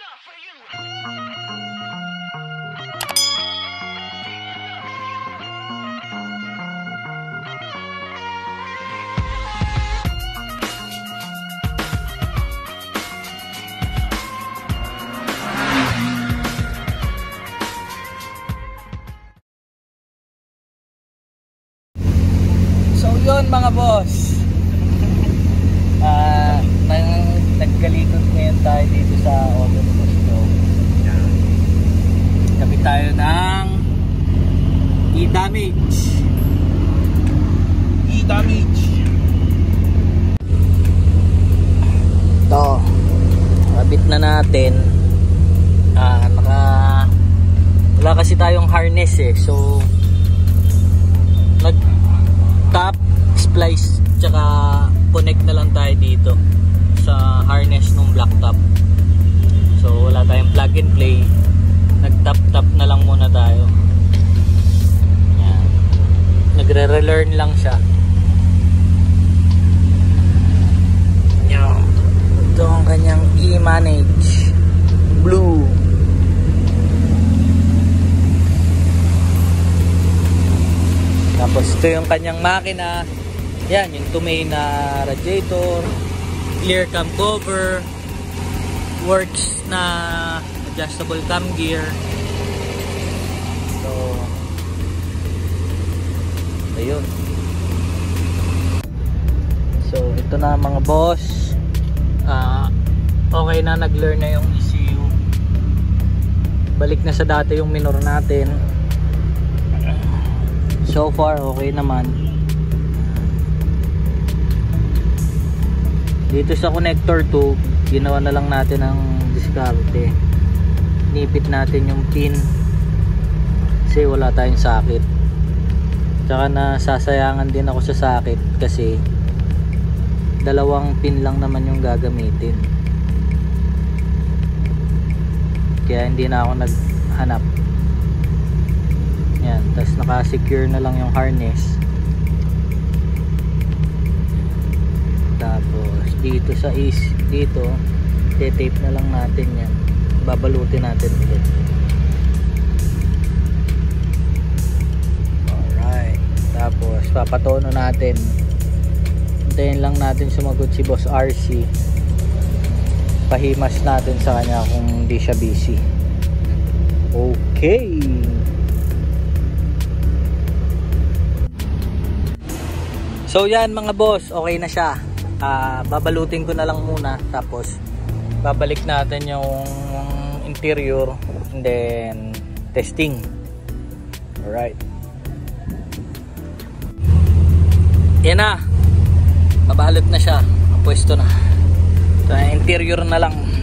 Yun mga boss, nagkalikot ngayon tayo dito sa Auto Show. Kapit tayo ng E-Damage. Ito, kabit na natin. Wala kasi tayong harness eh, so nag-tap, splice, tsaka connect na lang tayo dito sa harness ng black top. So wala tayong plug and play, nag-tap na lang muna tayo. Yan, nagre-relearn lang siya. Yan, ito ang kanyang E-Manage Blue. Tapos ito yung kanyang makina. Yan, yung Tumay na radiator, clear cam cover, works na adjustable cam gear. So ayun. So ito na mga boss, okay na, nag-learn na yung ECU. Balik na sa dati yung minor natin. So far okay naman. Dito sa connector 2, ginawa na lang natin ang diskarte. Nipit natin yung pin kasi wala tayong sakit. Tsaka nasasayangan din ako sa sakit kasi dalawang pin lang naman yung gagamitin. Kaya hindi na ako naghanap. Yan, tapos naka-secure na lang yung harness. Tapos dito sa dito tape na lang natin yan, babalutin natin ulit. Alright, tapos papatono natin. Hintayin lang natin sumagot si Boss RC, pahimas natin sa kanya kung hindi siya busy. Okay, so yan mga boss, okay na siya. Babalutin ko na lang muna, tapos babalik natin yung interior and then testing. Alright, yan na, babalot na siya, pwesto na. So, interior na lang.